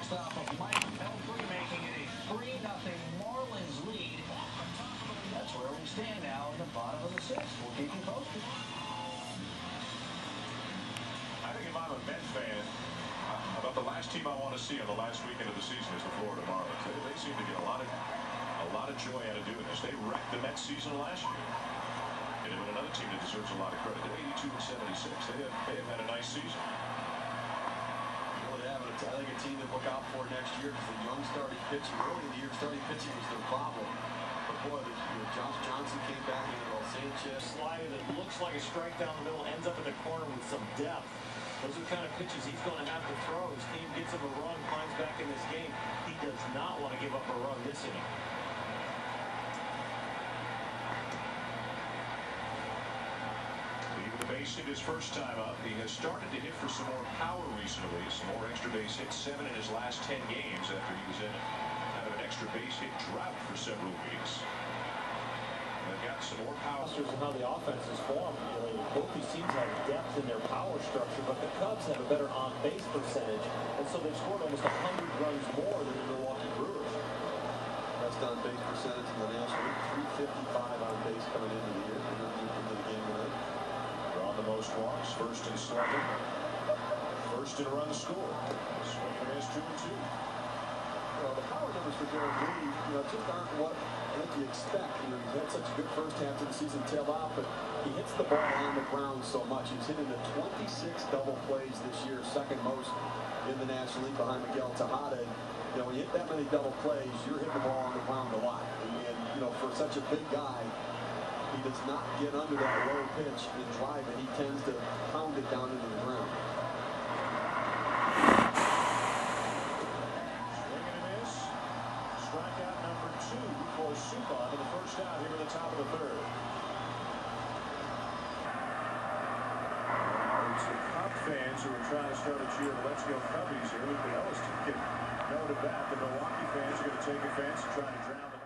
Shortstop of Mike Pelfrey making it a 3-0 Marlins lead. That's where we stand now in the bottom of the sixth. We'll keep you posted. I think if I'm a Met fan, about the last team I want to see on the last weekend of the season is the Florida Marlins. They seem to get a lot of joy out of doing this. They wrecked the Mets season last year. And with another team that deserves a lot of credit, they're 82-76. They have had a nice season. Well, they have I think a team to look out for next year because the young starting pitching early in the year, starting pitching was their problem. But boy, Josh Johnson came back in at Sanchez. Slider that looks like a strike down the middle ends up in the corner with some depth. Those are the kind of pitches he's going to have to throw. His team gets him a run, climbs back in this game. He does not want to give up a run this inning. Leaving the base hit his first time up. He has started to hit for some more power recently. Some more extra base hits, 7 in his last 10 games after he was in kind of an extra base hit drought for several weeks. They've got some more power. And how the offense is formed. Both these teams have depth in their power structure, but the Cubs have a better on-base percentage, and so they've scored almost 100 runs more than the Milwaukee Brewers. Best on-base percentage in the National League, 355 on base coming into the year, into the game tonight. Drawn the most walks, first and slugging, first in runs scored. Swing and a miss, 2-2. Well, the power numbers for Derek Lee, just aren't what I think you expect. He's had such a good first half of the season, tail out, but he hits the ball on the ground so much. He's hitting the 26 double plays this year, second most in the National League behind Miguel Tejada. When you hit that many double plays, you're hitting the ball on the ground a lot. And for such a big guy, he does not get under that low pitch and drive it. He tends to pound it down into the ground. Strikeout number 2 for Suppan in the first out here in the top of the third. It's the Cub fans who are trying to start a cheer of Let's Go Cubbies here. Luke Ellis to get no to bat. The Milwaukee fans are going to take offense and try to drown